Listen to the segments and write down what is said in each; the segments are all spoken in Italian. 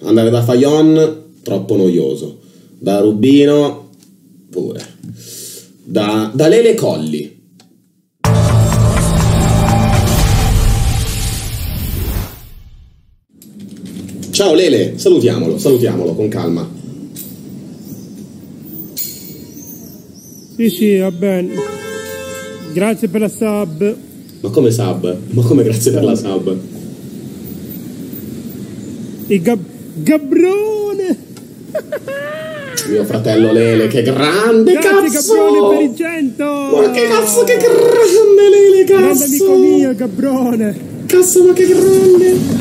Andare da Fayon, troppo noioso. Da Rubino, pure. Da Lele Colli. Ciao Lele, salutiamolo con calma. Sì, va bene. Grazie per la sub. Ma come sub? Ma come grazie per la sub? Il Gabrone! Mio fratello Lele, che grande, grazie, cazzo! Gabrone per il 100! Ma che cazzo, che grande Lele, cazzo! Grande amico mio, Gabrone! Cazzo, ma che grande!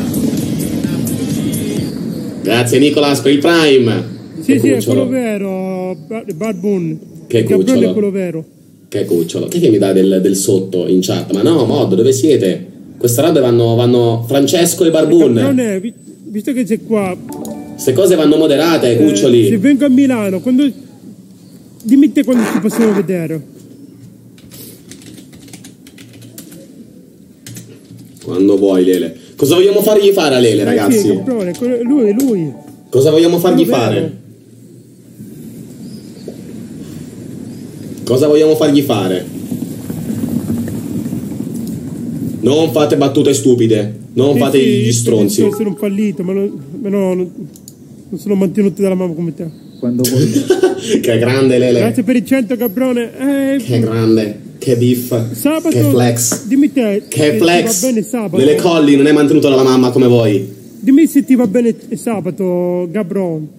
Grazie Nicolas per il Prime. Sì, è quello vero, Barbun. Che il Gabrone cucciolo. è quello vero. Che cucciolo. Chi è che mi dà del sotto in chat? Ma no, mod, dove siete? Queste robe vanno Francesco e Barbun. Gabrone, visto che sei qua... Queste cose vanno moderate, cuccioli. Se vengo a Milano, dimmi te quando ci possiamo vedere. Quando vuoi, Lele. Cosa vogliamo fargli fare a Lele, ragazzi? Sì, Gabrone, lui. Cosa vogliamo fargli fare? Cosa vogliamo fargli fare? Non fate battute stupide. Non fate gli stronzi. Io sono un fallito, ma non sono mantenuto dalla mamma come te. Quando vuoi. Che grande Lele. Grazie per il 100, Gabrone. Che grande. Che beef. Sabato. Che flex. Dimmi te. Che flex. Ti va bene sabato. Lele Colli non è mantenuto dalla mamma come voi. Dimmi se ti va bene sabato, Gabrone.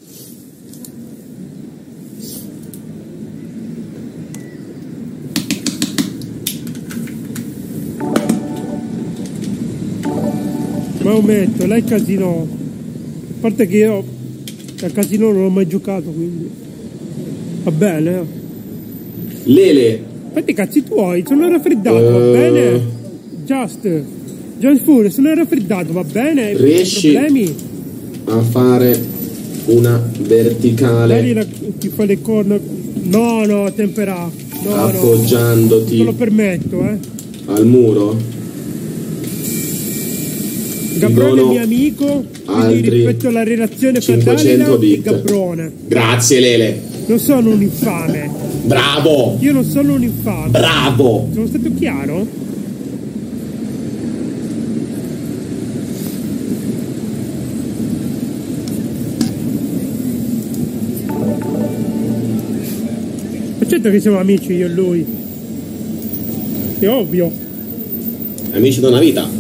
Ma ometto, lei casino. A parte che io al casino non ho mai giocato, quindi va bene. Lele. Fatti i cazzi tuoi, sono raffreddato, va bene? John Fury, sono raffreddato, va bene? Riesci problemi? a fare una verticale Ti fa le corna. No, temperato. No, appoggiandoti non lo permetto, al muro? Gabrone è mio amico, quindi rispetto alla relazione fraternale di Gabrone. Grazie Lele. Non sono un infame. Bravo. Io non sono un infame. Bravo. Sono stato chiaro? Ma certo che siamo amici io e lui. È ovvio. Amici da una vita.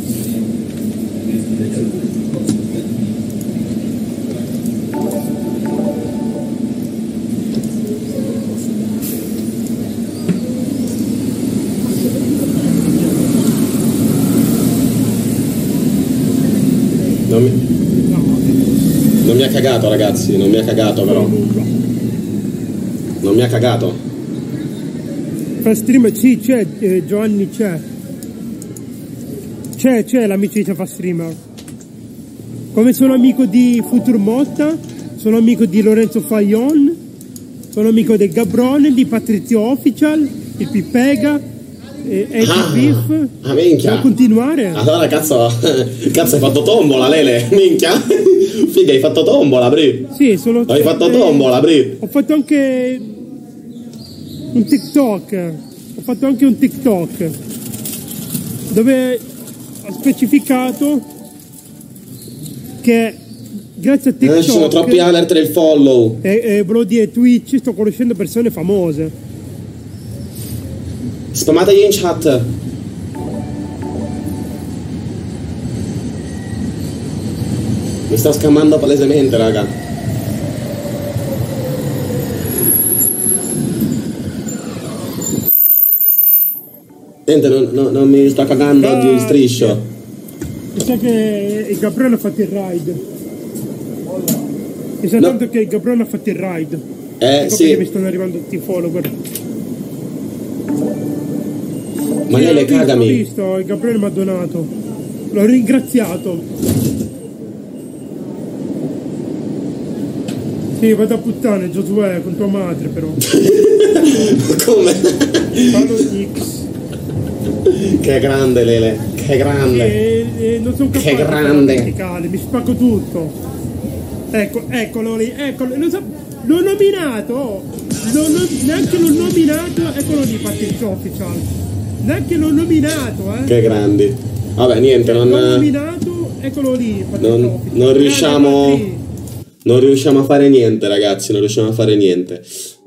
Non mi ha cagato, ragazzi, non mi ha cagato però. Non mi ha cagato. Fa stream, sì, c'è, Giovanni c'è. C'è l'amicizia fa streamer. Come sono amico di Futur Motta, sono amico di Lorenzo Fayon, sono amico del Gabrone, di Patrizio Official, il Pipega, Eddie Beef. Minchia. Devo continuare? Allora cazzo hai fatto tombola, Lele, minchia. Figa, hai fatto tombola, Bri. Sì, hai fatto tombola, Bri. Ho fatto anche un TikTok. Dove ho specificato che grazie a TikTok ci sono troppi alert del follow. E volevo dire, Twitch, sto conoscendo persone famose. Spamategli in chat. Mi sta scammando palesemente, raga. Niente, non mi sta cagando oggi il striscio. Mi sa che il Gabriele ha fatto il ride. Mi sa tanto che il Gabriele ha fatto il ride. Ecco sì. perché mi stanno arrivando tutti i follower. Ma lei le cagami. Ho visto, il Gabriele mi ha donato. L'ho ringraziato. Sì, vado a puttane, Giosuè, con tua madre però. Come? Parlo di X. Che grande Lele, che grande. Non sono capace che grande. verticale, mi spacco tutto. Ecco, eccolo lì, eccolo. L'ho nominato, oh. Neanche l'ho nominato, eccolo lì, Patrizio Official. Neanche l'ho nominato, Che grandi. Vabbè, niente, l'ho nominato, eccolo lì, Patrizio Official. Non riusciamo a fare niente, ragazzi, non riusciamo a fare niente.